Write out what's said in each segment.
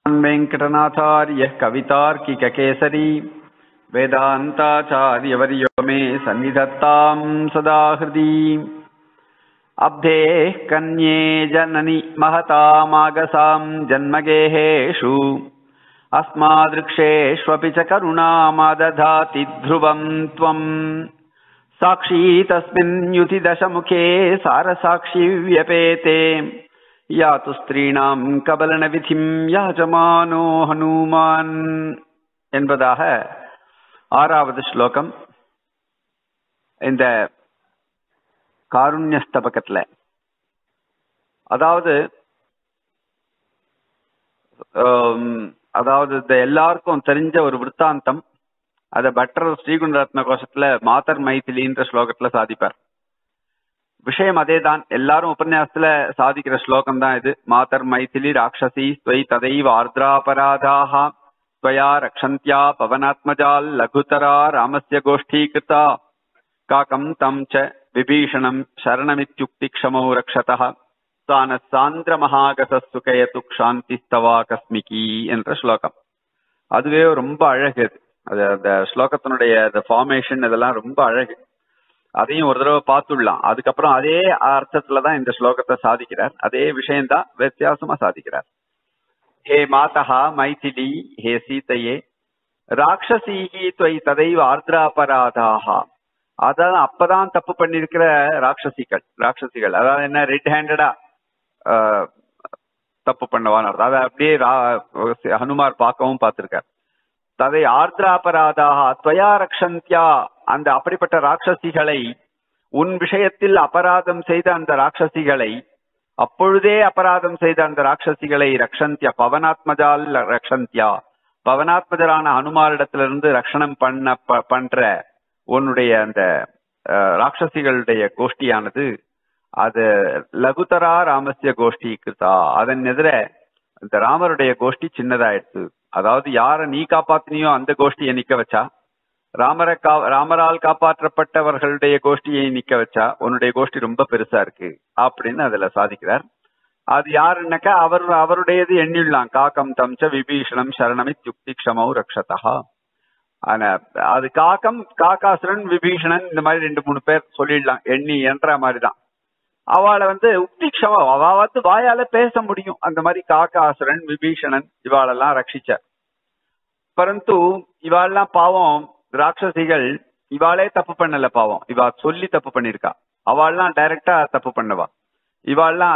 वेंकटनाथार्यः कवितार्किककेसरी वेदान्ताचार्यवर्यो मे सन्निधत्तां सदा हृदि। अब्धेः कन्ये जननि महतामागसां जन्मगेहेषु अस्मादृक्षेष्वपि च करुणामादधाति ध्रुवं त्वम्। साक्षी तस्मिन् युति दशमुखे सारसाक्षी व्यपेते यातु स्त्रीणां कबलन विधिं याजमानो हनुमान् என்பதாக ஆறாவது ஸ்லோகம். இந்த காருண்யஸ்தபகத்துல அதாவது எல்லாருக்கும் தெரிஞ்ச ஒரு விற்த்தாந்தம். அதை பட்டர் ஸ்ரீகுண்டரத்ன கோஷத்துல மாதர் மைதிலின்ற ஸ்லோகத்துல சாதிப்பார். விஷயம் அதேதான், எல்லாரும் உபன்யாசத்துல சாதிக்கிற ஸ்லோகம் தான் இது. மாதர் மைதிலி ராட்சசி ஸ்வை ததைவ ஆர்திராபராதாக ஸ்வயா ரக்ஷந்தியா பவனாத்மஜால் லகுதரா ராமஸ்ய கோஷ்டீகிருதா காகம் தம் ச விபீஷணம் சரணமித்யுக்தி க்ஷமௌ ரக்ஷதः சான சாந்திர மகாகசுகயது க்ஷாந்திஸ்தவா கஸ்மிகி என்ற ஸ்லோகம். அதுவே ரொம்ப அழகு. அது அந்த ஸ்லோகத்தினுடைய ஃபார்மேஷன் இதெல்லாம் ரொம்ப அழகு. அதையும் ஒரு தடவை பார்த்துடலாம். அதுக்கப்புறம் அதே அர்த்தத்துலதான் இந்த ஸ்லோகத்தை சாதிக்கிறார். அதே விஷயம்தான் வித்தியாசமா சாதிக்கிறார். ஹே மாதா மைதிலி, ஹே சீதையே, ராட்சசீகி துவை ததைவ ஆர்திராபராதாக. அதான் அப்பதான் தப்பு பண்ணிருக்கிற ராட்சசிகள் அதாவது என்ன, ரெட் ஹேண்டடா தப்பு பண்ணவான்னு அர்த்தம். அதை அப்படியே ஹனுமார் பார்க்கவும் பார்த்திருக்கார். ததை ஆர்திராபராதாக துவயா ரக்ஷந்தியா, அந்த அப்படிப்பட்ட ராட்சசிகளை, உன் விஷயத்தில் அபராதம் செய்த அந்த ராட்சசிகளை, அப்பொழுதே அபராதம் செய்த அந்த ராட்சசிகளை ரக்ஷந்தியா பவனாத்மஜால் ரக்ஷந்தியா, பவனாத்மஜரான ஹனுமாரிடத்திலிருந்து ரக்ஷணம் பண்ற உன்னுடைய அந்த ராட்சசிகளுடைய கோஷ்டியானது அது லகுதரா ராமஸ்ய கோஷ்டி கிருதா, அதன் எதிர இந்த ராமருடைய கோஷ்டி சின்னதாயிடுச்சு. அதாவது யார நீ காப்பாத்தினியோ அந்த கோஷ்டியை நிக்க வச்சா, ராமரால் காப்பாற்றப்பட்டவர்களுடைய கோஷ்டியை நிக்க வச்சா உன்னுடைய கோஷ்டி ரொம்ப பெருசா இருக்கு அப்படின்னு அதுல சாதிக்கிறார். அது யாருன்னாக்கா அவருடையது எண்ணிடலாம். காக்கம் தம்ச விபீஷணம் சரணமித்யுக்தி க்ஷமௌ ரக்ஷதः. அது காக்காசுரன் விபீஷணன் இந்த மாதிரி 2-3 பேர் சொல்லிடலாம், எண்ணி என்ற மாதிரிதான். அவளை உக்தி க்ஷமம், அவ வாயால பேச முடியும். அந்த மாதிரி காக்காசுரன் விபீஷணன் இவாளெல்லாம் ரட்சிச்சார். பரந்து இவாளெல்லாம் பாவம் ராட்சசிகள், இவாளே தப்பு பண்ணல பாவம், இவா சொல்லி தப்பு பண்ணிருக்கா. அவள்லாம் டைரக்டா தப்பு பண்ணவா. இவாள்லாம்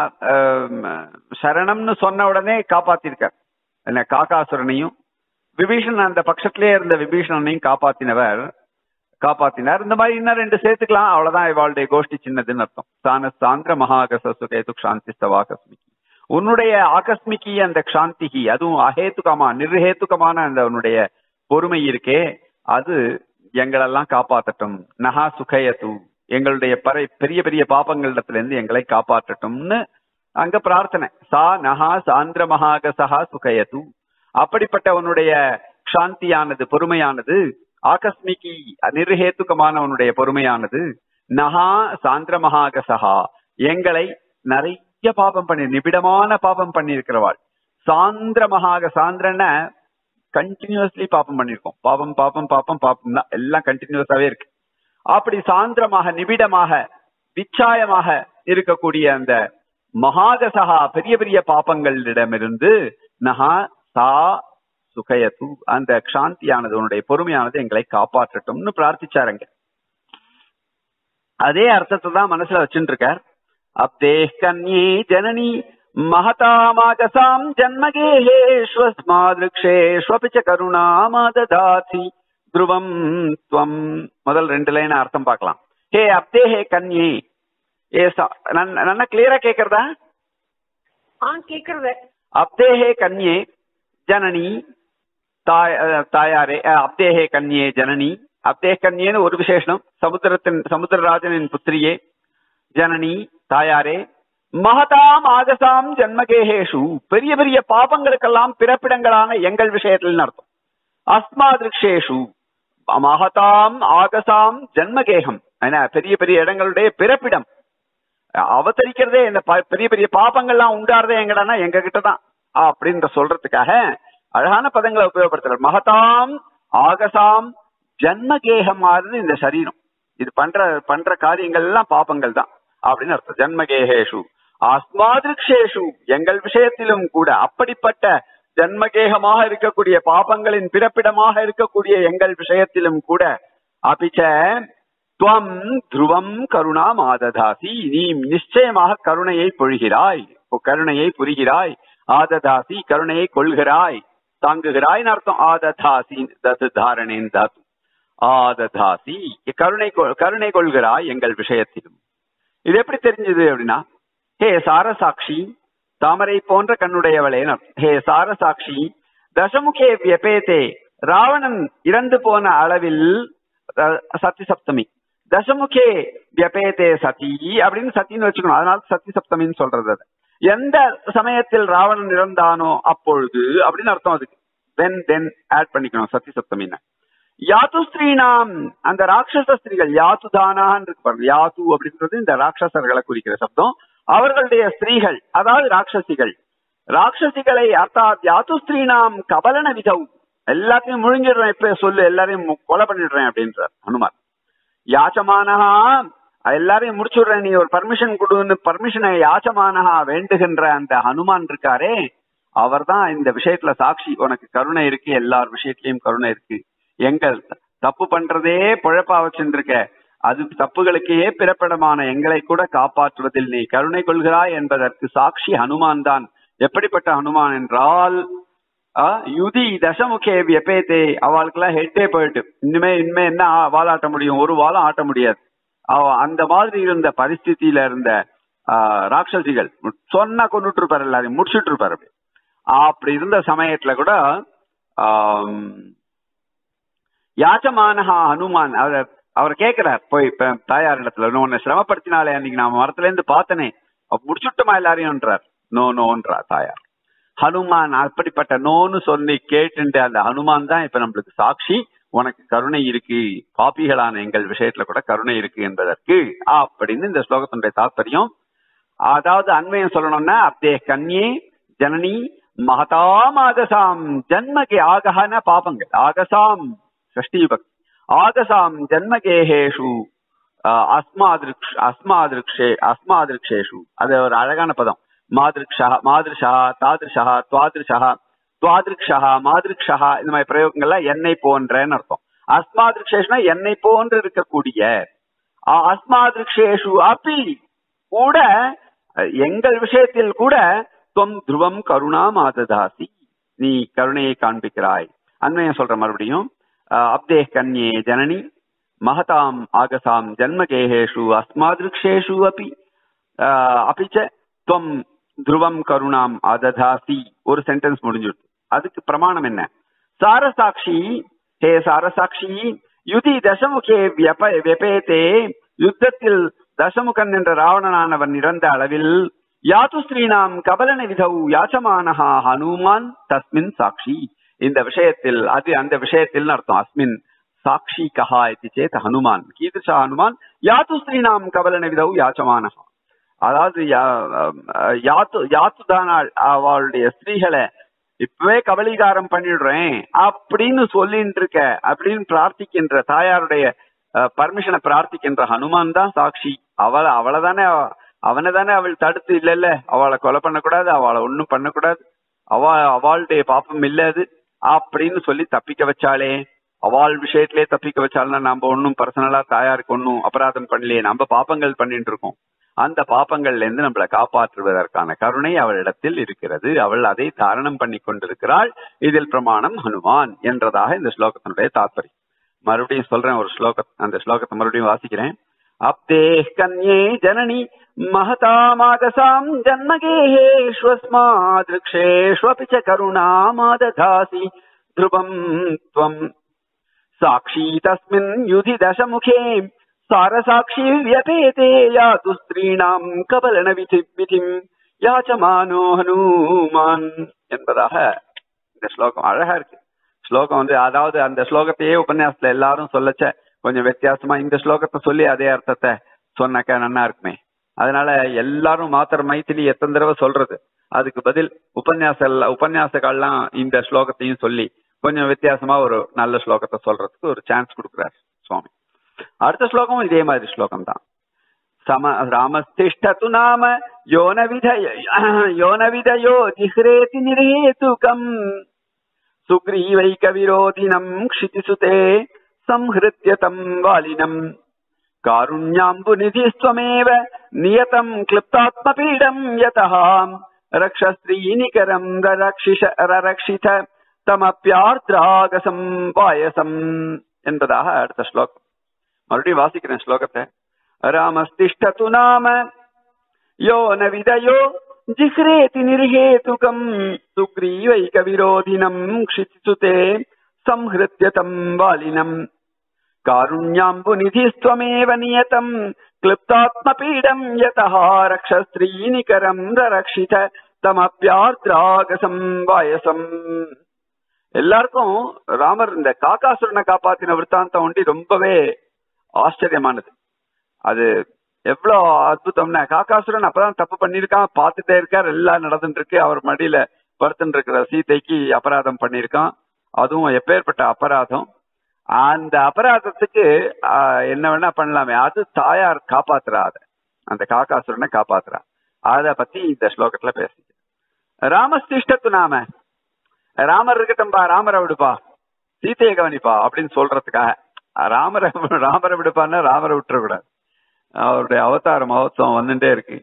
சரணம்னு சொன்ன உடனே காப்பாத்திருக்கார். என்ன, காக்காசுரனையும் விபீஷணன் அந்த பட்சத்திலே இருந்த விபீஷணனையும் காப்பாத்தினார். இந்த மாதிரி இன்னும் 2 சேர்த்துக்கலாம், அவ்வளவுதான். இவாளுடைய கோஷ்டி சின்னதுன்னு அர்த்தம். சான சாந்திர மகாகசுகேது க்ஷாந்திஸ்தவா கஸ்மிகி, உன்னுடைய ஆகஸ்மிகி அந்த க்ஷாந்திகி, அதுவும் அஹேத்துகமா நிர்ஹேத்துகமான அந்த உன்னுடைய பொறுமை இருக்கே, அது எங்களெல்லாம் காப்பாற்றட்டும். நகா சுகயது, எங்களுடைய பெரிய பெரிய பாபங்களிடத்திலிருந்து எங்களை காப்பாற்றட்டும்னு அங்க பிரார்த்தனை. சா நகா சாந்திர மகாகசா சுகயது, அப்படிப்பட்ட உன்னுடைய க்ஷாந்தியானது பொறுமையானது, ஆகஸ்மிகி நிர்ஹேத்துகமான உன்னுடைய பொறுமையானது, நகா சாந்திர மகாகசா, எங்களை நிறைய பாபம் பண்ணி நிபிடமான பாபம் பண்ணி இருக்கிறவாள். சாந்திர மகாக, சாந்திரன கண்டினியூஸ்லி பாபம் பண்ணிருக்கோம். பாபம் தான் எல்லாம் கண்டினியூஸாவே இருக்கு. அப்படி சாந்திரமாக நிபிடமாக விச்சாயமாக இருக்கக்கூடிய அந்த மகாகசகா பெரிய பெரிய பாபங்களிடமிருந்து நகா சா சுகயது, அந்த க்ஷாந்தியானது உன்னுடைய பொறுமையானது எங்களை காப்பாற்றட்டும்னு பிரார்த்திச்சாருங்க. அதே அர்த்தத்தை தான் மனசுல வச்சுட்டு இருக்கார். அப்தேஹ் கன்யே ஜனனி மகதாமாகசாம் ஜன்மகேஹேஷ்வஸ்மாத்ருக்ஷேஷ்வபி ச கருணாமாததாதி த்ருவம் த்வம். முதல் 2 லைன் அர்த்தம் பார்க்கலாம். ஹே அப்தேஹே கன்யே, நல்ல கிளியரா கேக்குறதா? கேக்குறது. அப்தேஹே கன்யே ஜனனி தாயாரே, அப்தேஹே கன்யே ஜனனி. அப்தேஹ் கன்யேன்னு ஒரு விசேஷனம். சமுத்திரராஜனின் புத்திரியே, ஜனனி தாயாரே, மகதாம் ஆகசாம் ஜன்மகேஹேஷு, பெரிய பெரிய பாபங்களுக்கெல்லாம் பிறப்பிடங்களான எங்கள் விஷயத்தில் அர்த்தம். அஸ்மாத்ருக்ஷேஷு மகதாம் ஆகசாம் ஜன்மகேகம், பெரிய பெரிய இடங்களுடைய பிறப்பிடம். அவதரிக்கிறதே இந்த பெரிய பெரிய பாபங்கள்லாம் உண்டாறதே எங்கடானா எங்க கிட்டதான். அப்படின்ற சொல்றதுக்காக அழகான பதங்களை உபயோகப்படுத்துற. மகதாம் ஆகசாம் ஜன்மகேகமானது இந்த சரீரம். இது பண்ற காரியங்கள் எல்லாம் பாபங்கள் தான் அப்படின்னு அர்த்தம். ஜன்மகேகேஷு அஸ்மாதிருக்ஷேஷு எங்கள் விஷயத்திலும் கூட அப்படிப்பட்ட ஜன்மகேகமாக இருக்கக்கூடிய பாபங்களின் பிறப்பிடமாக இருக்கக்கூடிய எங்கள் விஷயத்திலும் கூட அபிச்ச துவம் துருவம் கருணா மாததாசி நீ நிச்சயமாக கருணையை பொழிகிறாய், கருணையை புரிகிறாய். ஆததாசி கருணையை கொள்கிறாய், தாங்குகிறாய் அர்த்தம். ஆததாசி தது தாரணேன் தாத்து. ஆததாசி கருணை கொள்கிறாய் எங்கள் விஷயத்திலும். இது எப்படி தெரிஞ்சது அப்படின்னா, ஹே சாரசாட்சி தாமரை போன்ற கண்ணுடையவளே. ஹே சாரசாட்சி தசமுகே வியபேதே ராவணன் இறந்து போன அளவில் சத்தி சப்தமி தசமுகே வியபேதே சதி அப்படின்னு சத்தின்னு வச்சுக்கணும். அதனால சத்தி சப்தமின்னு சொல்றது. அது எந்த சமயத்தில் ராவணன் இறந்தானோ அப்பொழுது அப்படின்னு அர்த்தம். அதுக்கு தென் தென் ஆட் பண்ணிக்கணும் சத்தி சப்தமின்னு. யாத்து ஸ்திரீனாம் அந்த ராட்சச ஸ்திரீகள் யாத்து தானான்னு இருக்கு பாருங்க. யாத்து அப்படின்றது இந்த ராட்சசர்களை குறிக்கிற சப்தம். அவர்களுடைய ஸ்திரீகள் அதாவது ராட்சசிகளை அர்த்தாத் யாத்து ஸ்திரீனாம் கபலன விதவு எல்லாத்தையும் முழுங்கிடுறேன், இப்ப சொல்லு எல்லாரையும் கொலை பண்ணிடுறேன் அப்படின்றார் ஹனுமான். யாச்சமானஹா எல்லாரையும் முடிச்சுடுறேன், நீ ஒரு பர்மிஷன் கொடுன்னு பர்மிஷனை யாச்சமானஹா வேண்டுகின்ற அந்த ஹனுமான் இருக்காரே, அவர் தான் இந்த விஷயத்துல சாட்சி. உனக்கு கருணை இருக்கு, எல்லார் விஷயத்திலையும் கருணை இருக்கு. எங்கள் தப்பு பண்றதே பொழப்பா வச்சுருக்க, அது தப்புகளுக்கே பிறப்பிடமான எங்களை கூட காப்பாற்றுவதில் நீ கருணை கொள்கிறாய் என்பதற்கு சாட்சி ஹனுமான் தான். எப்படிப்பட்ட ஹனுமான் என்றால் யுதி தசமுகே வியபேதே அவளுக்கெல்லாம் ஹெட்டே போயிட்டு இனிமே என்ன வாழாட்ட முடியும், ஒரு வாழம் ஆட்ட முடியாது. அந்த மாதிரி இருந்த பரிஸ்திதியில இருந்த ராட்சசிகள் சொன்னா கொண்டுட்டு இருப்பாரு, எல்லாரையும் முடிச்சுட்டு இருப்பாரு. அப்படி இருந்த சமயத்துல கூட யாச்சமானஹா ஹனுமான் அவர் கேட்கிறார் போய் தாயார் இடத்துல, உன்னை சிரமப்படுத்தினாலே அன்னைக்கு நான் மரத்துல இருந்து பார்த்தனே முடிச்சுட்டோமா எல்லாரையும்ன்றார். நோன்றார் தாயார். ஹனுமான் அப்படிப்பட்ட நோன்னு சொல்லி கேட்டு அந்த ஹனுமான் தான் இப்ப நம்மளுக்கு சாட்சி. உனக்கு கருணை இருக்கு, பாப்பிகளான எங்கள் விஷயத்துல கூட கருணை இருக்கு என்பதற்கு அப்படின்னு இந்த ஸ்லோகத்தினுடைய தாற்பயம். அதாவது அண்மையம் சொல்லணும்னா அப்தே கன்யே ஜனனி மகதாம் ஆகசாம் ஜன்மகே ஆகன பாபங்கள் ஆகசாம் ஷஷ்டி பக்தி ஆகசாம் ஜன்மகேஹேஷு அஸ்மாதிருக்ஷேஷு அது ஒரு அழகான பதம். மாதிருக்ஷா மாதிருஷா தாதிருஷா துவாதிருஷா துவாதிருக்ஷா மாதிருக்ஷா இந்த மாதிரி பிரயோகங்கள்லாம் என்னை போன்றன்னு அர்த்தம். அஸ்மாதிருக்ஷேஷுனா என்னை போன்று இருக்கக்கூடிய, அஸ்மாதிருக்ஷேஷு அப்பி கூட எங்கள் விஷயத்தில் கூட தொம் துருவம் கருணா மாததாசி நீ கருணையை காண்பிக்கிறாய். அண்மையம் சொல்ற மறுபடியும் அப்தே கன்யே ஜனனி மகதாம் ஆகசாம் ஜன்மகேஹேஷு அஸ்மாதிருக்ஷேஷு அப்பி அபிச்ச துவம் துருவம் கருணாம் அததாசி. ஒரு சென்டென்ஸ் முடிஞ்சிருக்கு. அதுக்கு பிரமாணம் என்ன? சாரசாட்சி ஹே சாரசாட்சி யுதி தசமுகே வியபேதே யுத்தத்தில் தசமுகன் என்ற ராவணனானவன் இறந்த அளவில் யாத்து ஸ்ரீனாம் கபலன விதவு யாச்சமானஹா ஹனுமான் தஸ்மின் சாட்சி இந்த விஷயத்தில் அது அந்த விஷயத்தில் அர்த்தம். அஸ்மின் சாட்சி கஹா இது சேத் ஹனுமான் கீதஷா ஹனுமான் யாத்து ஸ்ரீனாம் கபலன விதவு யாச்சமானஹா. அதாவது யாத்து தானாள் அவளுடைய ஸ்திரீகளை இப்பவே கபலீகாரம் பண்ணிடுறேன் அப்படின்னு சொல்லிட்டு இருக்க அப்படின்னு பிரார்த்திக்கின்ற தாயாருடைய பர்மிஷனை பிரார்த்திக்கின்ற ஹனுமான் தான் சாட்சி. அவளைதானே அவனைதானே அவள் தடுத்து இல்ல அவளை கொலை பண்ணக்கூடாது, அவளை ஒன்னும் பண்ணக்கூடாது, அவளுடைய பாப்பம் இல்லது அப்படின்னு சொல்லி தப்பிக்க வச்சாலே, அவள் விஷயத்திலே தப்பிக்க வச்சாள்னா நம்ம ஒன்னும் பர்சனலா தாயாருக்கு ஒன்னும் அபராதம் பண்ணலையே, நம்ம பாப்பங்கள் பண்ணிட்டு இருக்கோம். அந்த பாப்பங்கள்ல இருந்து நம்மளை காப்பாற்றுவதற்கான கருணை அவளிடத்தில் இருக்கிறது. அவள் அதை தாரணம் பண்ணி கொண்டிருக்கிறாள். இதில் பிரமாணம் ஹனுமான் என்றதாக இந்த ஸ்லோகத்தினுடைய தாற்பயம். மறுபடியும் சொல்றேன் ஒரு ஸ்லோகம், அந்த ஸ்லோகத்தை மறுபடியும் வாசிக்கிறேன். அப்தே கன்யே ஜனனி மகதாமாகசாம் ஜன்மகேஹேஷ்வஸ்மாத்ருக்ஷேஷ்வபி ச கருணாமாததாசி த்ருவம் த்வம் சாக்ஷி தஸ்மின் யுதி தசமுகே சாரசாட்சி வியபேதே யாத்து ஸ்திரீணாம் கபலன விதிம் யாச்சமானோ ஹனுமான் என்பதாக இந்த ஸ்லோகம் அழகா இருக்கு. ஸ்லோகம் அதாவது அந்த ஸ்லோகத்தையே உபன்யாசத்துல எல்லாரும் சொல்லச்ச கொஞ்சம் வித்தியாசமா இந்த ஸ்லோகத்தை சொல்லி அதே அர்த்தத்தை சொன்னாக்க நல்லா இருக்குமே. அதனால எல்லாரும் மாத்திர மைத்திலி எத்தனை தடவை சொல்றது, அதுக்கு பதில் உபன்யாசங்கள்லாம் இந்த ஸ்லோகத்தையும் சொல்லி கொஞ்சம் வித்தியாசமா ஒரு நல்ல ஸ்லோகத்தை சொல்றதுக்கு ஒரு சான்ஸ் கொடுக்குறாரு சுவாமி. அடுத்த ஸ்லோகமும் இதே மாதிரி ஸ்லோகம் தான். ராமஸ்திஷ்டது நாம யோனவிதயோ ஜிஹ்ரேதி நிரேதுகம் சுக்ரீவைக விரோதினம் க்ஷிதிசுதே சம்ஹ்ருத்ய தம் வாலினம் காருண்யாம்புநிதிஸ்த்வமேவ நியதம் க்ளிப்தாத்மபீடம் யதஹ ரக்ஷஸ்ரீநிகரம் ரரக்ஷித தமப்யார்த்ராகசம் பாயசம் என்பதாக அடுத்த ஸ்லோகம். மறுபடியும் வாசிக்கிறேன் ஸ்லோகத்தை. ராமஸ்திஷ்டது நாம யோனவிதயோ ஜிஹ்ரேதி நிர்ஹேதுகம் சுக்ரீவைக விரோதினம் க்ஷிதிசுதே சம்ஹ்ருத்ய தம் வாலினம் காருண்யாம்புநிதிஸ்த்வமேவ நியதம் க்ளிப்தாத்மபீடம் யதஹ ரக்ஷஸ்ரீநிகரம் ரரக்ஷித தமப்யார்த்ராகசம் பாயசம். எல்லாருக்கும் ராமர் இந்த காகாசுரனை காப்பாத்தின விற்த்தாந்தம் ஒண்டி ரொம்பவே ஆச்சரியமானது. அது எவ்வளவு அற்புதம்னா, காகாசுரன் அப்பதான் தப்பு பண்ணிருக்கான், பார்த்துட்டே இருக்கார், எல்லாம் நடந்துட்டு இருக்கு, அவர் மடியில படுத்துட்டு இருக்கிற சீதைக்கு அபராதம் பண்ணிருக்கான். அதுவும் எப்பேற்பட்ட அபராதம்! அந்த அபராதத்துக்கு என்ன வேணா பண்ணலாமே, அது தாயார் காப்பாத்துறாத அந்த காகாசுரனை காப்பாத்துறா. அத பத்தி இந்த ஸ்லோகத்துல பேசி ராமஸ்திஷ்டத்து நாம ராமர் இருக்கட்டும்பா, ராமரை விடுப்பா, சீதையை கவனிப்பா அப்படின்னு சொல்றதுக்காக ராமரை விடுப்பான்னா ராமரை விட்டுறக்கூடாது. அவருடைய அவதார மகோத்சவம் வந்துட்டே இருக்கு.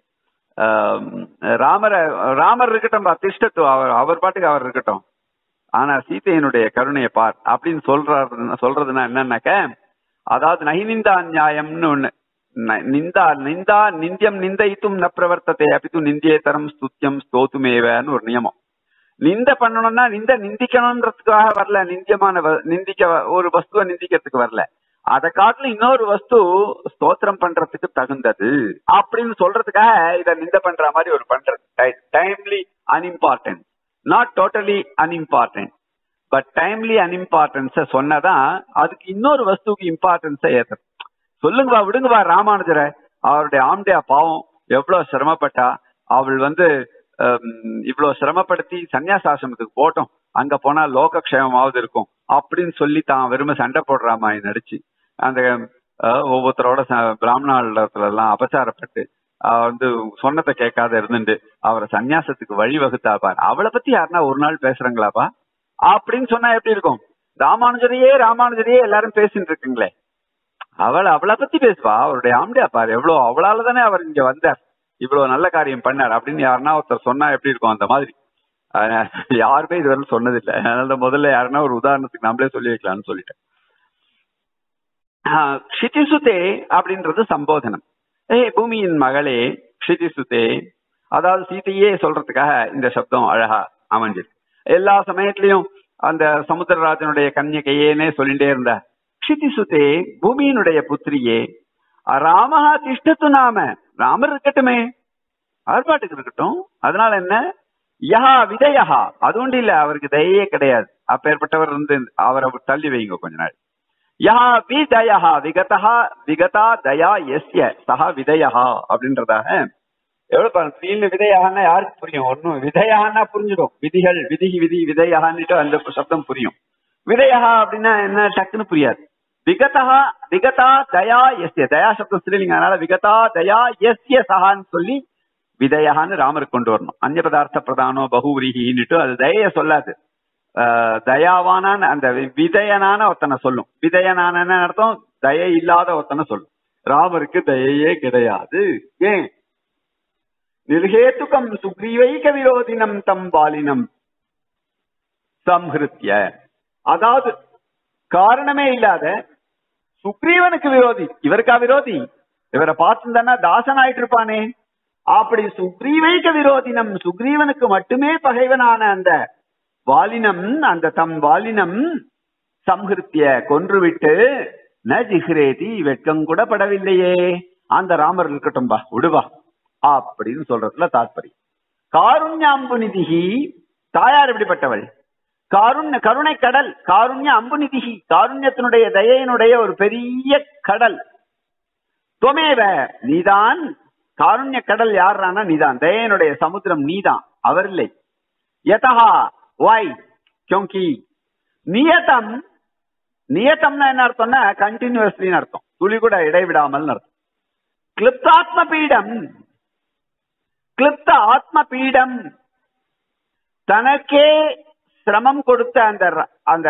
ராமர் இருக்கட்டும்பா, திஷ்டத்து, அவர் பாட்டுக்கு அவர் இருக்கட்டும், ஆனா சீதையினுடைய கருணையை பார் அப்படின்னு சொல்றதுன்னா என்னன்னாக்க, அதாவது நகிநிந்தா நியாயம்னு ஒண்ணு. நிந்தியம் நிந்தைத்தும் ந பிரவர்த்தத்தை அப்பித்து நிந்தியேதரம் ஸ்துத்தியம் ஸ்தோத்துமேவன்னு ஒரு நியமம். நிந்த பண்ணணும்னா நிந்திக்கணும்ன்றதுக்காக வரல, நிந்திக்க ஒரு வஸ்துவை நிந்திக்கிறதுக்கு வரல, அதை காட்டிலும் இன்னொரு வஸ்து ஸ்தோத்திரம் பண்றதுக்கு தகுந்தது அப்படின்னு சொல்றதுக்காக இதை நிந்த பண்ற மாதிரி ஒரு பண்றது. Timely unimportant, not totally unimportant, but timely unimportance சொன்னதான் அதுக்கு இன்னொரு வஸ்துக்கு இம்பார்ட்டன்ஸை ஏத்துறது. சொல்லுங்கப்பா, விடுங்கப்பா ராமானுஜரை, அவருடைய ஆம்டியா பாவம் எவ்வளவு சிரமப்பட்டா, அவள் இவ்வளவு சிரமப்படுத்தி சன்னியாசாசிரமத்துக்கு போட்டோம், அங்க போனா லோகக்ஷேமமாவது இருக்கும் அப்படின்னு சொல்லி தான் வெறுமை சண்டை போடுற மாதிரி நடிச்சு அந்த ஒவ்வொருத்தரோட பிராமணத்துல எல்லாம் அபச்சாரப்பட்டு சொன்னதை கேட்காத இருந்துட்டு அவரை சன்னியாசத்துக்கு வழி வகுத்தாப்பார். அவளை பத்தி யாருன்னா ஒரு நாள் பேசுறாங்களாப்பா அப்படின்னு சொன்னா எப்படி இருக்கும்? ராமானுஜரையே எல்லாரும் பேசிட்டு இருக்குங்களே, அவளை பத்தி பேசுவா, அவருடைய ஆம்டியா பாரு எவ்வளவு, அவளால தானே அவர் இங்க வந்தார், இவ்வளவு நல்ல காரியம் பண்ணார் அப்படின்னு யாருன்னா ஒருத்தர் சொன்னா எப்படி இருக்கும்? அந்த மாதிரி யாருமே இதுவரை சொன்னதில்லை. அதனால முதல்ல யாருன்னா ஒரு உதாரணத்துக்கு நம்மளே சொல்லி வைக்கலாம்னு சொல்லிட்டேன். க்ஷிதிசுதே அப்படின்றது சம்போதனம். பூமியின் மகளே க்ஷிதிசுதே, அதாவது சீதையே சொல்றதுக்காக இந்த சப்தம் அழகா அமைஞ்சிருக்கு. எல்லா சமயத்திலையும் அந்த சமுத்திரராஜனுடைய கன்னிகையேனே சொல்லிட்டே இருந்த க்ஷிதிசுதே, பூமியினுடைய புத்திரியே, ராமஹா திஷ்டத்து நாம, ராமர் இருக்கட்டுமே, ஆர்ப்பாட்டுக்கு இருக்கட்டும், அதனால என்ன, யஹா விதயா, அது ஒன்று இல்ல, அவருக்கு தயையே கிடையாது, அப்பேற்பட்டவர் அவரை தள்ளி வைங்க கொஞ்ச நாள். யஹா விதயா விகதா தயா எஸ்ய சஹா விதயா அப்படின்றதாக எவ்வளவு விதையாகனா யாருக்கு புரியும்? ஒன்னும் விதையாகனா புரிஞ்சிடும், விதிகள் விதி விதையாகன்னுட்டு அந்த சப்தம் புரியும். விதையா அப்படின்னா என்ன டக்குன்னு புரியாது. விகதா தயா எஸ்ய, தயா சப்தம் ஸ்ரீலிங்க, அதனால விகதா தயா எஸ்ய சஹான்னு சொல்லி விதயான்னு ராமருக்கு கொண்டு வரணும். அந்நிய பதார்த்த பிரதானோ பகுவிரிகின்னுட்டு அது தயைய சொல்லாது, தயாவான அந்த விதயனான ஒருத்தனை சொல்லும். விதயனான அர்த்தம் தயை இல்லாத ஒருத்தனை சொல்லும். ராமருக்கு தயையே கிடையாது. ஏன்? நிர்ஹேதுகம் சுக்ரீவைக விரோதினம் தம் பாலினம் சம்ஹிருத்ய, அதாவது காரணமே இல்லாத சுக்ரீவனுக்கு விரோதி, இவருக்கா விரோதி? இவரை பார்த்துதானா தாசன் ஆயிட்டு இருப்பானே, அப்படி சுக்ரீவைக விரோதினம், சுக்ரீவனுக்கு மட்டுமே பகைவனான அந்த வாலினம், அந்த தம் வாலினம் சம்ஹிருத்திய கொன்றுவிட்டு ந ஜிஹ்ரேதி, வெட்கம் கூட படவில்லையே, அந்த ராமர் இருக்கட்டும்பா விடுவா அப்படின்னு சொல்றதுல தாற்பயம். காருண்ய அம்புநிதிகி, தாயார் எப்படிப்பட்டவள்? கருணை கடல், காருண்ய அம்புநிதிகி, காருண்யத்தினுடைய தயையினுடைய ஒரு பெரிய கடல். துவமேவ, நீதான் காருண்ய கடல். யாரானா நீதான், தயையினுடைய சமுத்திரம் நீதான். அவர் இல்லை. யதா வை கியோங்கி நியதம். நியதம்னா என்ன அர்த்தம்னா கண்டினியூஸ்லின்னு அர்த்தம், துளி கூட இடைவிடாமல் அர்த்தம். கிளிப்தாத்ம பீடம், கிளிப்த ஆத்ம பீடம், தனக்கே சிரமம் கொடுத்த அந்த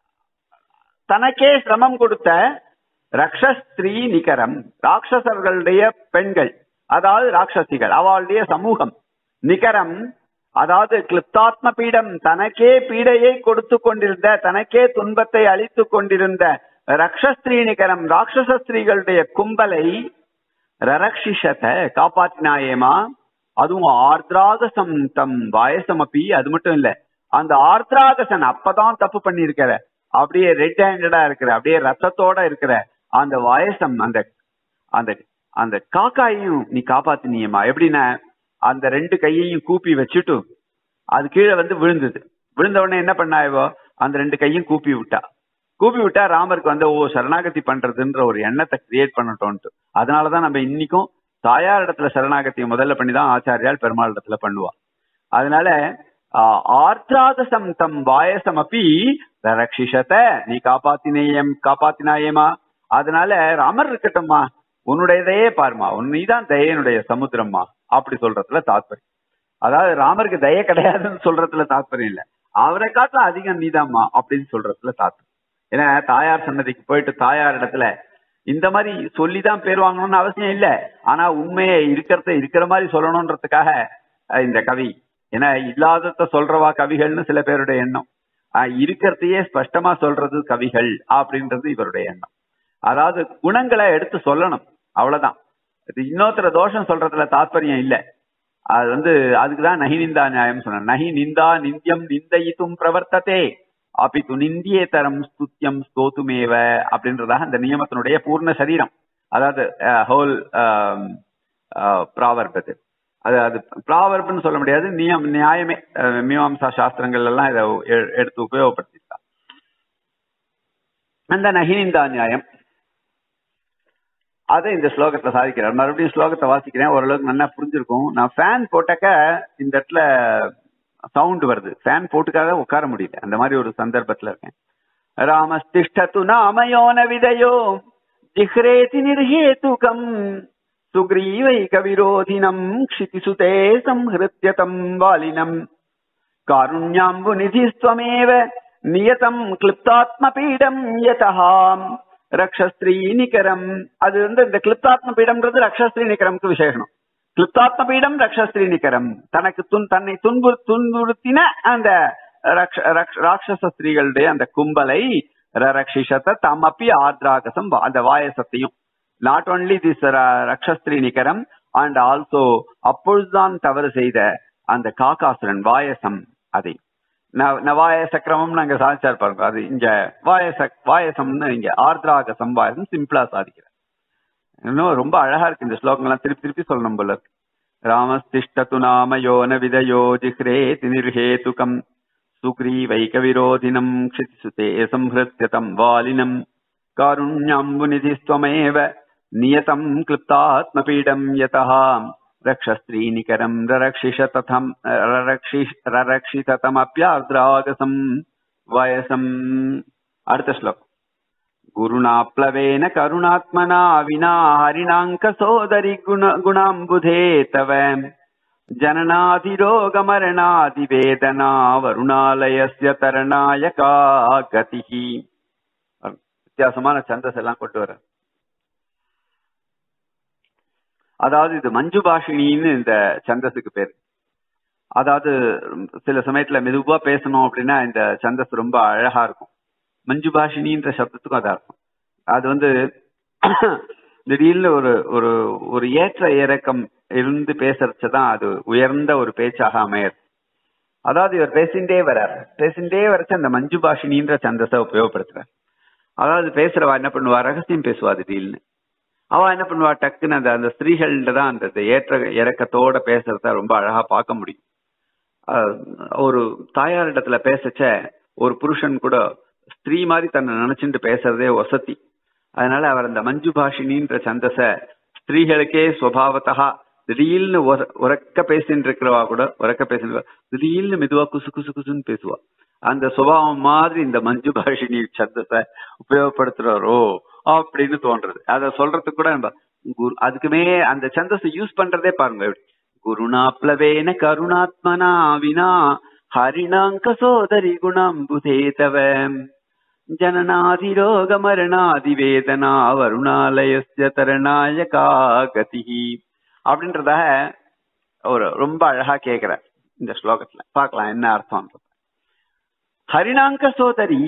தனக்கே சிரமம் கொடுத்த ரக்ஷஸ்திரீ நிகரம், ராட்சசர்களுடைய பெண்கள், அதாவது ராட்சசிகள், அவளுடைய சமூகம். நிகரம் அதாவது கிளிப்தாத்ம பீடம், தனக்கே பீடையை கொடுத்து கொண்டிருந்த, தனக்கே துன்பத்தை அளித்துக் கொண்டிருந்த ரக்ஷஸ்திரீ நிகரம், ராட்சச ஸ்திரீகளுடைய கும்பலை ரரக்ஷிஷத காப்பாற்றினாயேமா. அதுவும் ஆர்திராகசம் தம் வாயசமப்பி. அது மட்டும் இல்ல, அந்த ஆர்திராகசன் அப்பதான் தப்பு பண்ணிருக்கிற, அப்படியே ரெட் ஹேண்டடா இருக்கிற, அப்படியே ரத்தத்தோட இருக்கிற அந்த வாயசம், அந்த அந்த அந்த காக்காயையும் நீ காப்பாத்தினியம்மா. எப்படின்னா அந்த ரெண்டு கையையும் கூப்பி வச்சுட்டு அது கீழே வந்து விழுந்தது. விழுந்த உடனே என்ன பண்ணாயவோ அந்த ரெண்டு கையும் கூப்பி விட்டா ராமருக்கு வந்து சரணாகதி பண்றதுன்ற ஒரு எண்ணத்தை கிரியேட் பண்ணட்டோன்ட்டு. அதனாலதான் நம்ம இன்னைக்கும் தாயார் இடத்துல சரணாகத்தியை முதல்ல பண்ணிதான் ஆச்சாரியால் பெருமாள் இடத்துல பண்ணுவா. அதனால ஆர்திராகசம் தம் வாயசம் அப்பி ரக்ஷிஷத, நீ காப்பாத்தினாயேமா. அதனால ராமர் இருக்கட்டும்மா, உன்னுடைய தயே பாருமா, நீதான் தயனுடைய சமுத்திரம்மா அப்படி சொல்றதுல தாத்பரியம். அதாவது ராமருக்கு தய கிடையாதுன்னு சொல்றதுல தாத்பரியம் இல்ல, அவரை காட்டில அதிகம் நீதாம்மா அப்படின்னு சொல்றதுல தாத்பரியம். ஏன்னா தாயார் சன்னதிக்கு போயிட்டு தாயார் இடத்துல இந்த மாதிரி சொல்லிதான் பேர் வாங்கணும்னு அவசியம் இல்லை. ஆனா உண்மையை இருக்கிற மாதிரி சொல்லணும்ன்றதுக்காக இந்த கவி, ஏன்னா இல்லாதத சொல்றவா கவிகள்னு சில பேருடைய எண்ணம், இருக்கிறதையே ஸ்பஷ்டமா சொல்றது கவிகள் அப்படின்றது இவருடைய எண்ணம். அதாவது குணங்களை எடுத்து சொல்லணும், அவ்வளவுதான். இன்னொருத்தர தோஷம் சொல்றதுல தாத்பரியம் இல்லை. அது வந்து அதுக்குதான் நகி நிந்தா நியாயம் சொன்ன. நகி நிந்தா நிந்தியம் நிந்தயித்தும் பிரவர்த்ததே அப்படி துணிந்தியே தரம் ஸ்துத்தியம் ஸ்தோத்துமேவ அப்படின்றதாக அந்த நியமத்தினுடைய பூர்ண சரீரம். அதாவது ஹோல் ப்ராவர்ப். அது ப்ராவர்ப்னு சொல்ல முடியாது, நியாயமே. மீமாம்சா சாஸ்திரங்கள் எல்லாம் இதை எடுத்து உபயோகப்படுத்திருக்காங்க. அந்த நகினிந்தா நியாயம் அதை இந்த ஸ்லோகத்துல சாதிக்கிறார். மறுபடியும் ஸ்லோகத்தை வாசிக்கிறேன், ஓரளவுக்கு நல்லா புரிஞ்சிருக்கும். நான் ஃபேன் போட்டாக்க இந்த இடத்துல சவுண்ட் வருது, ஃபேன் போட்டுக்காக உட்கார முடியல, அந்த மாதிரி ஒரு சந்தர்ப்பத்துல இருக்கேன். ராமஸ்திஷ்டது நாமயோன விதயோ ஜிஹ்ரேதி நிர்ஹேதுகம் சுக்ரீவைக விரோதினம் க்ஷிதிசுதே சம்ஹ்ருத்யதம் வாலினம் காருண்யாம்பு நிதிஸ்வமேவ நியதம் கிளிப்தாத்ம பீடம் யதஹாம் ரக்ஷஸ்திரீ நிகரம். அது வந்து இந்த கிளிப்தாத்ம பீடம்ன்றது ரக்ஷஸ்திரீ நிகரம்க்கு விசேஷனம். கிளிப்தாத்ம பீடம் ரக்ஷஸ்திரீ நிகரம், தன்னை துன்புறுத்தின அந்த ராட்சச ஸ்திரீகளுடைய அந்த கும்பலை ரரக்ஷிஷத தமப்பி ஆர்திராகசம், அந்த வாயசத்தையும். நாட் ஓன்லி திஸ் ரக்ஷஸ்திரீ நிகரம் அண்ட் ஆல்சோ அப்பொழுதுதான் தவறு செய்த அந்த காகாசுரன் வாயசம், அதை நவாய சக்கிரமம் நாங்க சாதிச்சார் பாருங்க. அது இங்க வாயசம்னு இங்க ஆர்திராகசம் வாயசம் சிம்பிளா சாதிக்கிறார். இன்னும் ரொம்ப அழகா இருக்கு இந்த ஸ்லோகங்கள்லாம், திருப்பி சொல்லணும் போல இருக்கு. ராமஸ்திஷ்டது நாமயோன விதயோ ஜிஹ்ரேதி நிர்ஹேதுகம் சுக்ரீவைக விரோதினம் க்ஷிதிசுதே சம்ஹ்ருத்யதம் வாலினம் காருண்யாம்பு நிதிஸ்வமேவ நியதம் கிளிப்தாத்ம பீடம் யதஹா ரக்ஷஸ்திரீ நிகரம் ரரக்ஷிதமப்யார்திராகசம் வயசம். அடுத்த ஸ்லோகம். குருணாப்ளவேன கருணாத்மனா வினா ஹரிணாங்க சோதரி குணாம்புதே தவ ஜனநாதிரோகமரணாதி வேதனா வருணாலயஸ்ய தரணாயகா கதிஹி. வித்தியாசமான சந்தஸ் எல்லாம் கொண்டு வர. அதாவது இது மஞ்சு பாஷினின்னு இந்த சந்தஸுக்கு பேர். அதாவது சில சமயத்துல மெதுவா பேசணும் அப்படின்னா இந்த சந்தஸ் ரொம்ப அழகா இருக்கும். மஞ்சு பாஷினின்ற சப்தத்துக்கும் அதா இருக்கும். அது வந்து திடீர்னு ஒரு ஏற்ற இறக்கம் இருந்து பேசுறதுதான் அது உயர்ந்த ஒரு பேச்சாக அமையது. அதாவது இவர் பேசிண்டே வரச்சு அந்த மஞ்சு பாஷினின்ற சந்தஸை உபயோகப்படுத்துறார். அதாவது பேசுறவா என்ன பண்ணுவா, ரகசியம் பேசுவா. திடீர்னு அவ என்ன பண்ணுவா, டக்குன்னு அந்த ஸ்திரீகள்கிட்ட தான் அந்த ஏற்ற இறக்கத்தோட பேசுறத ரொம்ப அழகா பார்க்க முடியும். ஒரு தாயார் இடத்துல பேசச்ச ஒரு புருஷன் கூட ஸ்திரீ மாதிரி தன்னை நினைச்சுட்டு பேசுறதே வசதி. அதனால அவர் அந்த மஞ்சு பாஷினின்ற சந்தஸ ஸ்திரீகளுக்கே சுபாவத்தா திடீர்னு உறக்க பேசிட்டு இருக்கிறவா கூட உறக்க பேசிட்டு திடீர்னு மெதுவா குசு குசு குசுன்னு பேசுவா. அந்த சுபாவம் மாதிரி இந்த மஞ்சு பாஷினி சந்தத்தை உபயோகப்படுத்துறாரோ அப்படின்னு தோன்றது. அத சொல்றதுக்கு கூட அதுக்குமே அந்த சந்தஸை யூஸ் பண்றதே பாருங்க. குருணாப்ளவேன கருணாத்மனா வினா ஹரிணாங்க சோதரி குணாம்புதேதவ ஜனநாதிரோக மரணாதி வேதனா வருணாலயஸ்ய தரணாயகா கதி அப்படின்றதாக ஒரு ரொம்ப அழகா கேக்குற இந்த ஸ்லோகத்துல. பார்க்கலாம் என்ன அர்த்தம். ஹரிணாங்க சோதரி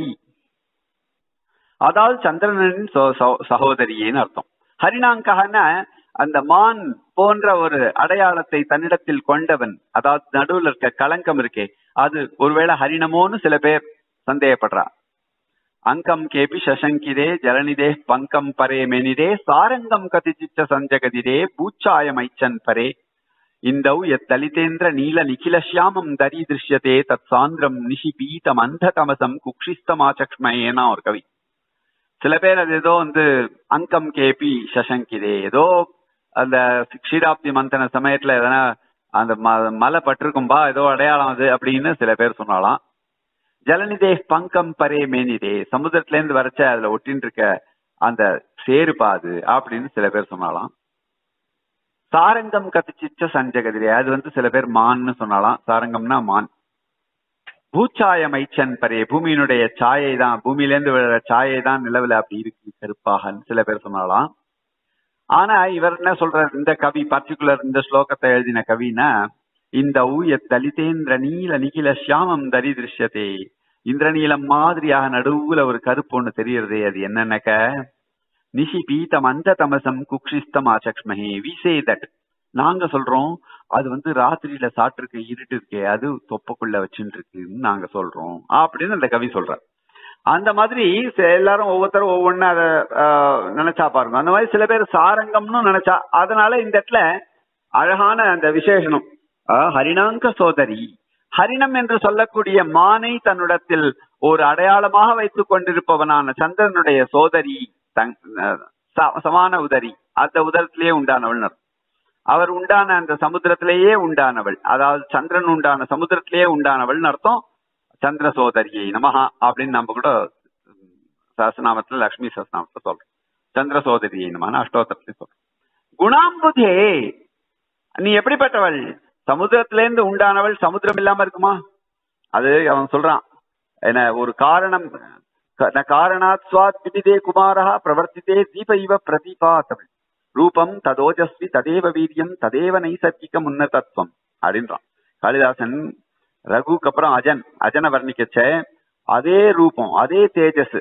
அதாவது சந்திரனின் சகோதரின்னு அர்த்தம். ஹரிணாங்கன்னா அந்த மான் போன்ற ஒரு அடையாளத்தை தன்னிடத்தில் கொண்டவன், அதாவது நடுவில் இருக்க களங்கம் இருக்கே அது ஒருவேளை ஹரிணமோன்னு சில பேர் சந்தேகப்படுறா. அங்கம் கேபி சசங்கிரே ஜலநிதே பங்கம் பரே மெனிதே சாரங்கம் கதிச்சிச்ச சஞ்சகதிரே பூச்சாய மைச்சன் பரே இந்தௌ எத்தலிதேந்திர நீல நிகிலஷ்யாமம் தரி திருஷ்யதே தத் சாந்திரம் நிஷி பீதம் அந்த தமசம் குக்ஷிஸ்தமாச்சக்ஷ்மயேனா ஒரு கவி. சில பேர் அது ஏதோ அங்கம் கேபி சசங்கிரே ஏதோ அந்த க்ஷீராப்தி மந்தன சமயத்துல எதனா அந்த மலை பட்டிருக்கும்பா ஏதோ அடையாளம் அது அப்படின்னு சில பேர் சொன்னாலாம். ஜலநிதே பங்கம் பரே மேனிதே சமுதிரத்துல இருந்து வரைச்ச அதுல ஒட்டின்னு இருக்க அந்த சேருபாது அப்படின்னு சில பேர் சொன்னாலாம். சாரங்கம் கத்திச்சிச்ச சஞ்சகதிரே அது சில பேர் மான்னு சொன்னாலாம். சாரங்கம்னா மான். பூச்சாய மைச்சன் பரே பூமியினுடைய சாயை தான், பூமியிலேருந்து விழுற சாயை தான் நிலவுல அப்படி இருக்கு கருப்பாக சில பேர் சொன்னாலாம். ஆனா இவர் என்ன சொல்ற, இந்த கவி பர்டிகுலர் இந்த ஸ்லோகத்தை எழுதின கவினா இந்த ஊய தலிதேந்திர நீல நிகில சியாமம் தரி திருஷ்யத்தே இந்திரநீலம் மாதிரியாக நடுவுல ஒரு கருப்பு ஒண்ணு தெரியறதே அது என்னன்னக்க நிஷி பீதம் அந்த தமசம் குக்ஷிஸ்தம் ஆச்சக்ஷ்மஹே வி சே தட் நாங்க சொல்றோம் அது ராத்திரியில சாப்பிட்டு இருட்டு இருக்கே அது தொப்பக்குள்ள வச்சுட்டு இருக்குன்னு நாங்க சொல்றோம் அப்படின்னு அந்த கவி சொல்றார். அந்த மாதிரி எல்லாரும் ஒவ்வொருத்தரும் ஒவ்வொன்னு அதை நினைச்சா பாருங்க. அந்த மாதிரி சில பேர் சாரங்கம்னு நினைச்சா, அதனால இந்த இடத்துல அழகான அந்த விசேஷனம் ஹரிணாங்க சோதரி. ஹரிணம் என்று சொல்லக்கூடிய மானை தன்னிடத்தில் ஒரு அடையாளமாக வைத்துக் கொண்டிருப்பவனான சந்திரனுடைய சோதரி சமான உதரி, அந்த உதரத்திலேயே உண்டானவள். அவர் உண்டான அந்த சமுத்திரத்திலேயே உண்டானவள், அதாவது சந்திரன் உண்டான சமுத்திரத்திலேயே உண்டானவள் அர்த்தம். சந்திர சோதரியை நமஹா அப்படின்னு நம்ம கூட சஹஸ்ரநாமத்துல லட்சுமி சஹஸ்ரநாமத்துல சொல்றோம். சந்திர சோதரியை நமஹா அஷ்டோத்தரத்துல சொல்றோம். குணாம்புதே நீ எப்படிப்பட்டவள்? சமுத்திரத்திலேருந்து உண்டானவள். சமுத்திரம் இல்லாம இருக்குமா? அது அவன் சொல்றான் என்ன ஒரு காரணம். காரணாத் ஸ்வாத் விதிதே குமாரா பிரவர்த்தித்தே தீப இவ பிரதிபாதவள் ரூபம் ததோஜஸ்வி ததேவ வீரியம் ததேவ நைசர்கிகம் உன்னதத்துவம் அப்படின்றான் காளிதாசன். ரகுக்கு அப்புறம் அஜனை வர்ணிக்கச்ச அதே ரூபம், அதே தேஜஸ்,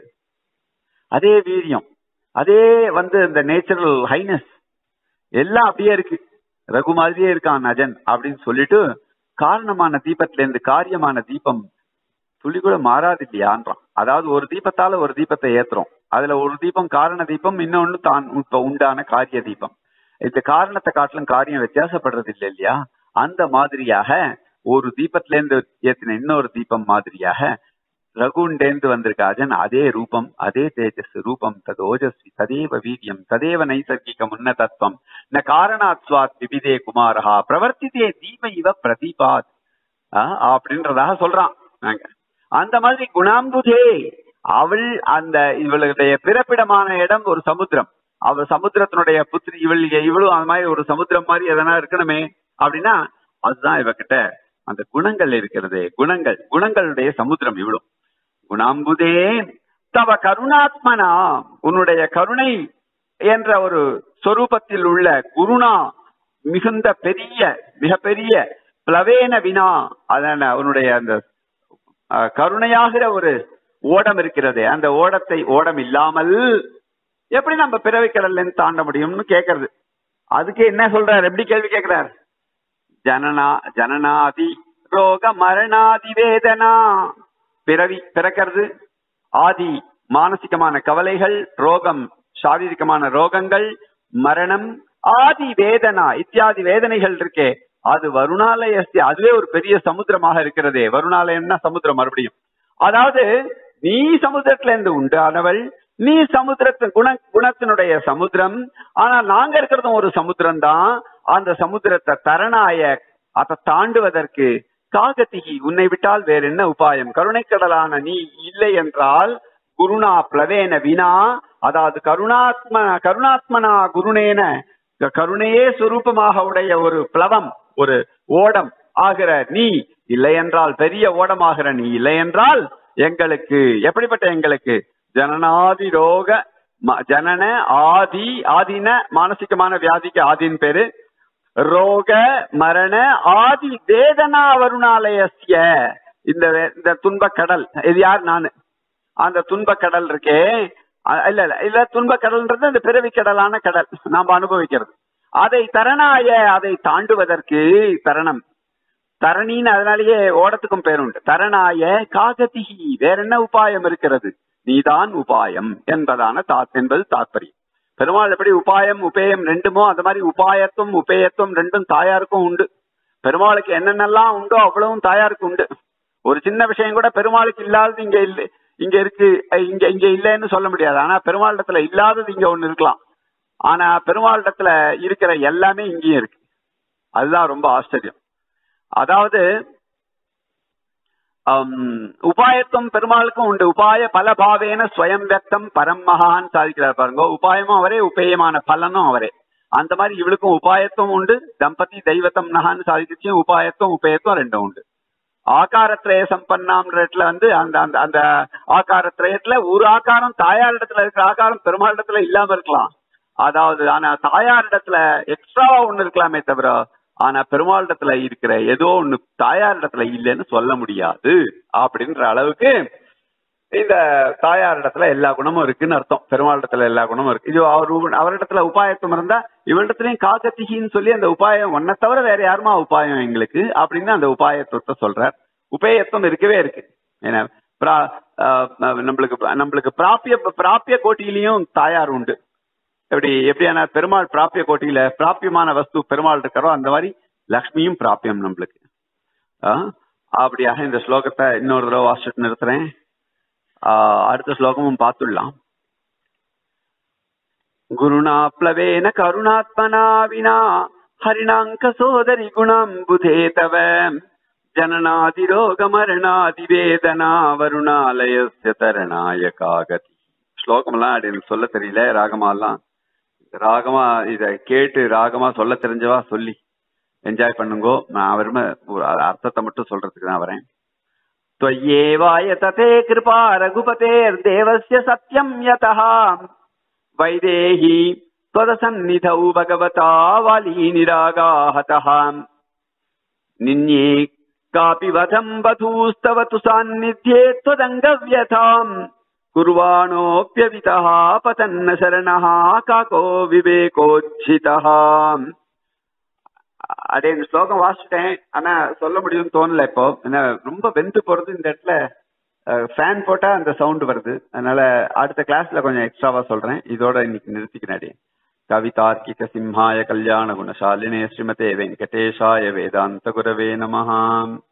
அதே வீரியம், அதே இந்த நேச்சுரல் ஹைனஸ் எல்லாம் அப்படியே இருக்கு. ரகு மாதிரியே இருக்கான் அஜன் அப்படின்னு சொல்லிட்டு காரணமான தீபத்துல இருந்து காரியமான தீபம் துளி கூட மாறாது இல்லையான்றான். அதாவது ஒரு தீபத்தால ஒரு தீபத்தை ஏத்துறோம், அதுல ஒரு தீபம் காரண தீபம், இன்னொன்னு தான் இப்ப உண்டான காரிய தீபம். இந்த காரணத்தை காட்டிலும் காரியம் வித்தியாசப்படுறது இல்லை இல்லையா? அந்த மாதிரியாக ஒரு தீபத்துல இருந்து ஏத்தின இன்னொரு தீபம் மாதிரியாக ரகுண்டேந்து வந்திருக்க அஜன் அதே ரூபம், அதே தேஜஸ் ரூபம் ததோஜஸ்வி ததேவ வீரியம் ததேவ நைசர்கிகம் உன்னதத்துவம் ந காரணாத் ஸ்வாத் விபிதே குமாரஹா பிரவர்த்தித்தே தீப இவ பிரதீபாத் அப்படின்றதாக சொல்றான். அந்த மாதிரி குணாம்புதே அவள் அந்த இவளுடைய பிறப்பிடமான இடம் ஒரு சமுத்திரம். அவள் சமுத்திரத்தினுடைய புத்திரி இவளும் அந்த மாதிரி ஒரு சமுத்திரம் மாதிரி எதனா இருக்கணுமே அப்படின்னா அதுதான் இவகிட்ட அந்த குணங்கள் இருக்கிறது. குணங்களுடைய சமுத்திரம் இவளும். குணாம்புதே தவ கருணாத்மனா உன்னுடைய கருணை என்ற ஒரு சொரூபத்தில் உள்ள குருணா மிகுந்த மிகப்பெரிய பிளவேன வினா அதன உன்னுடைய அந்த கருணையாகிற ஒரு ஓடம் இருக்கிறது. அந்த ஓடம் இல்லாமல் எப்படி நம்ம பிறவி கடல்ல இருந்து தாண்ட முடியும்னு கேட்கறது. அதுக்கு என்ன சொல்றார், எப்படி கேள்வி கேட்கிறார்? ஜனனாதி ரோக மரணாதி வேதனா பிறக்கிறது, ஆதி மானசிகமான கவலைகள், ரோகம் சாரீரிகமான ரோகங்கள், மரணம், ஆதி வேதனா இத்தியாதி வேதனைகள் இருக்கே அது வருணாலயஸ்தி அதுவே ஒரு பெரிய சமுத்திரமாக இருக்கிறதே. வருணாலயம்னா சமுத்திரம் மறுபடியும். அதாவது நீ சமுத்திரத்துல இருந்து உண்டானவள், நீ சமுத்திரத்தின் குணத்தினுடைய சமுத்திரம். ஆனா நாங்க இருக்கிறதும் ஒரு சமுத்திரம் தான். அந்த சமுத்திரத்தை தரணாய அதை தாண்டுவதற்கு காகதிகி உன்னை விட்டால் வேற என்ன உபாயம்? கருணைக்கடலான நீ இல்லை என்றால் குருணா பிளவேன வினா, அதாவது கருணாத்மனா குருணேன கருணையே சுரூபமாக உடைய ஒரு பிளவம், ஒரு ஓடம் ஆகிற நீ இல்லை என்றால், பெரிய ஓடமாகிற நீ இல்லை என்றால் எங்களுக்கு எப்படிப்பட்ட எங்களுக்கு ஜனநாதி ரோக ஜனன ஆதி, ஆதின மானசிகமான வியாதிக்கு ஆதின் பேரு, ரோக மரண ஆதி வேதனா வருணாலயசிய இந்த துன்ப கடல். இது யார்? நானு. அந்த துன்ப கடல் இருக்கே, இல்ல துன்ப கடல்ன்றது இந்த பிறவி கடலான கடல் நாம அனுபவிக்கிறது. அதை தரணாய அதை தாண்டுவதற்கு தரணம் தரணின்னு அதனாலேயே ஓடத்துக்கும் பேருண்டு. தரணாய காகதிகி வேற என்ன உபாயம் இருக்கிறது? நீதான் உபாயம் என்பதான என்பது தாத்பரியம். பெருமாள் எப்படி உபாயம் உபேயம் ரெண்டுமோ அந்த மாதிரி உபாயத்துவம் உபேயத்துவம் ரெண்டும் தாயாருக்கும் உண்டு. பெருமாளுக்கு என்னென்னலாம் உண்டோ அவ்வளவும் தாயாருக்கு உண்டு. ஒரு சின்ன விஷயம் கூட பெருமாளுக்கு இல்லாதது இங்க இல்லை, இங்க இருக்கு, இங்க இல்லைன்னு சொல்ல முடியாது. ஆனா பெருமாளிடத்துல இல்லாதது இங்க ஒண்ணு இருக்கலாம். ஆனா பெருமாளிடத்துல இருக்கிற எல்லாமே இங்கேயும் இருக்கு. அதுதான் ரொம்ப ஆச்சரியம். அதாவது உபாயத்துவம் பெருமாளுக்கும் உண்டு. உபாய பல பாவேன ஸ்வயம் வியக்தம் பரம் மகான்னு சாதிக்கிறார் பாருங்க. உபாயமும் அவரே, உபேயமான பலனும் அவரே. அந்த மாதிரி இவளுக்கும் உபாயத்துவம் உண்டு. தம்பதி தெய்வத்தம் நகான்னு சாதிக்கிறச்சும் உபாயத்துவம் உபேயத்துவம் ரெண்டும் உண்டு. ஆகாரத்திரய சம்பன்னாம்ன்றதுல அந்த அந்த ஆகாரத்திரயத்துல ஒரு ஆகாரம் தாயாரிடத்துல இருக்கிற ஆகாரம் பெருமாளிடத்துல இல்லாம இருக்கலாம். அதாவது ஆனா தாயாரிடத்துல எக்ஸ்ட்ராவா ஒண்ணு இருக்கலாமே தவிர, ஆனா பெருமாளிடத்துல இருக்கிற ஏதோ ஒண்ணு தாயாரிடத்துல இல்லைன்னு சொல்ல முடியாது. அப்படின்ற அளவுக்கு இந்த தாயாரிடத்துல எல்லா குணமும் இருக்குன்னு அர்த்தம். பெருமாளிடத்துல எல்லா குணமும் இருக்கு. இது அவரிடத்துல உபாயத்துவம் இருந்தா இவரிடத்துலயும் காகத்திகின்னு சொல்லி அந்த உபாயம் ஒன்ன தவிர வேற யாருமா உபாயம் எங்களுக்கு அப்படின்னு அந்த உபாயத்துவத்தை சொல்றார். உபேயத்துவம் இருக்கவே இருக்கு. ஏன்னா நம்மளுக்கு பிராப்பிய கோட்டியிலையும் தாயார் உண்டு. எப்படியான பெருமாள் பிராப்பிய கோட்டியில பிராப்பியமான வஸ்து பெருமாள் இருக்கிறோ அந்த மாதிரி லக்ஷ்மியும் பிராப்பியம் நம்மளுக்கு. அப்படியாக இந்த ஸ்லோகத்தை இன்னொரு தடவை வாசிச்சுட்டு நிறுத்துறேன். அடுத்த ஸ்லோகமும் பார்த்துடலாம். குருணா பிளவேன கருணாத்மனா வினா ஹரிணாங்க சோதரி குணம் புதே தவ ஜனநாதி ரோக மரணாதி வேதனா வருணாலயஸ்ய தரணாய காகதி. ஸ்லோகம் எல்லாம் அப்படின்னு சொல்ல தெரியல. ராகமா இத கேட்டு ராகமா சொல்ல தெரிஞ்சவா சொல்லி என்ஜாய் பண்ணுங்கோ. நான் வெறும அர்த்தத்தை மட்டும் சொல்றதுக்கு தான் வரேன். त्वय्येवाय तते कृपा रघुपतेर्देवस्य सत्यं यतः वैदेही त्वदसन्निधौ भगवता वाली निरागाहतः निन्ये कापि वधं वधूस्तव तु सान्निध्ये त्वदङ्गव्यथाम् कुर्वाणोऽप्यवितः पतन्न शरणः काको विवेकोज्झितः. அதே இந்த ஸ்லோகம் வாசிட்டேன். ஆனா சொல்ல முடியும்னு தோணல. இப்போ என்ன ரொம்ப வெந்து போறது இந்த இடத்துல ஃபேன் போட்டா அந்த சவுண்ட் வருது. அதனால அடுத்த கிளாஸ்ல கொஞ்சம் எக்ஸ்ட்ராவா சொல்றேன். இதோட இன்னைக்கு நிறுத்திக்கிறேன். கவிதார்க்கிக சிம்ஹாய கல்யாண குணசாலினே ஸ்ரீமதே வெங்கடேஷாய வேதாந்த குரவே நமஹ.